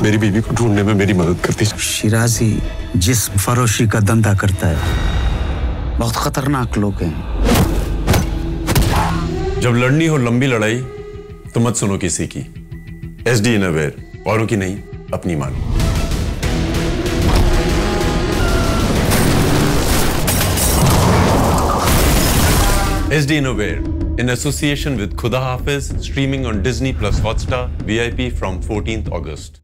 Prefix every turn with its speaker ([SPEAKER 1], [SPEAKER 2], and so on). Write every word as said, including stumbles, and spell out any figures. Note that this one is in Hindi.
[SPEAKER 1] मेरी बीवी को ढूंढने में मेरी मदद करती।
[SPEAKER 2] शिराजी जिस्म फरोशी का धंधा करता है, बहुत खतरनाक लोग हैं।
[SPEAKER 1] जब लड़नी हो लंबी लड़ाई तो मत सुनो किसी की। एस डी इनोवेयर, औरों की नहीं, अपनी मानो। S D Innovair, in association with Khuda Hafiz, streaming on Disney Plus Hotstar, V I P from fourteenth August.